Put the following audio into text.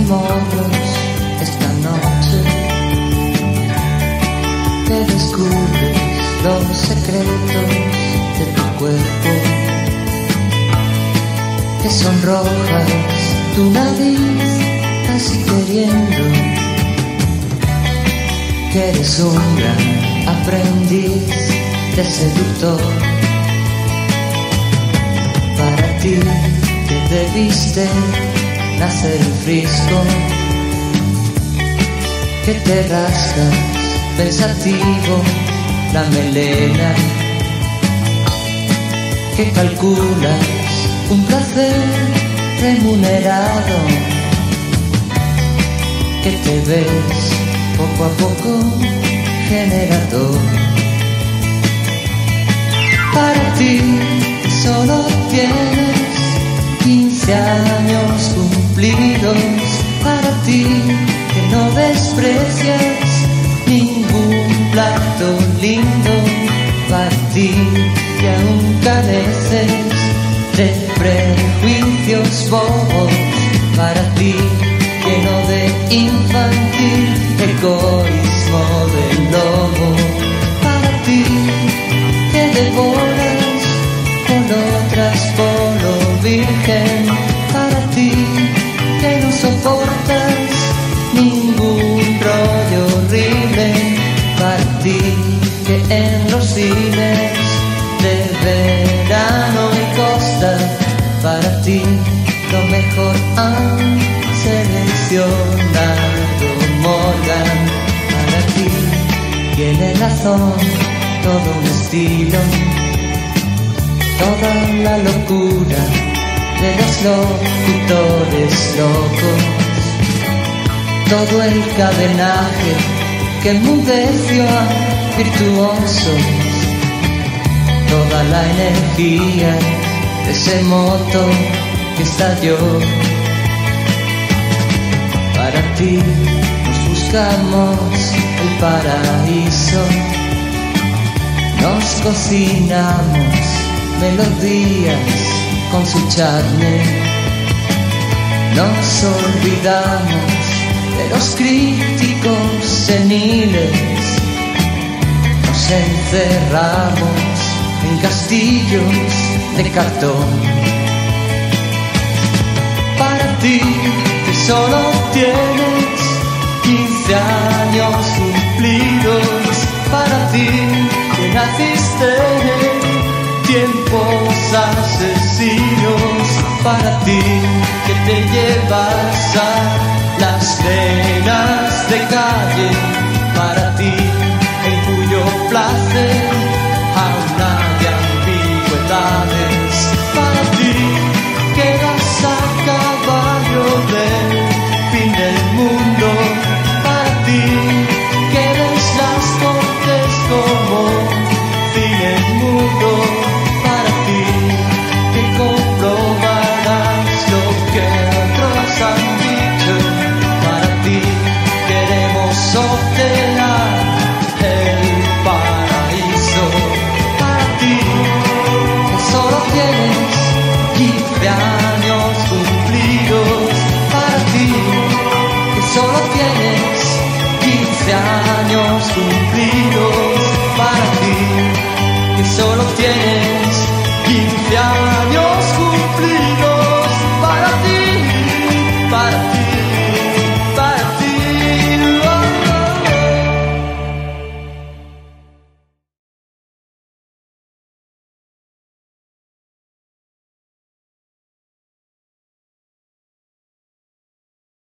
Démonos esta noche que descubres los secretos de tu cuerpo, que sonrojas tu nariz casi queriendo, que eres un gran aprendiz de seductor. Para ti que debiste nacer en Frisco, que te rascas pensativo la melena, que calculas un placer remunerado, que te ves poco a poco generador. Para ti solo tienes 15 años cumplidos, para ti que no desprecias ningún plato lindo, para ti que aún careces de prejuicios bobos, para ti lleno de infantil egoísmo del lobo, para ti que devoras con otras polo virgen, para ti que no soportas ningún rollo horrible, para ti que en los cines de verano y costa, para ti lo mejor han seleccionado Morgan, para ti tiene razón todo un estilo, toda la locura de los locutores locos, todo el cadenaje que enmudeció a virtuosos, toda la energía de ese moto que estalló. Para ti nos buscamos el paraíso, nos cocinamos melodías con su charne, nos olvidamos de los críticos seniles, nos encerramos en castillos de cartón. Para ti que solo tienes 15 años cumplidos, para ti que naciste en tiempos asesinos, para ti que te llevas a las cenas de calle, para ti en cuyo placer aún hay ambigüedades, para ti que vas a caballo del fin del mundo, para ti que ves las cortes como cine mudo, para ti que comprobarás lo que otros han dicho, para ti queremos sortear el paraíso, para ti que solo tienes 15 años cumplidos, para ti que solo tienes 15 años cumplidos, para ti que solo tienes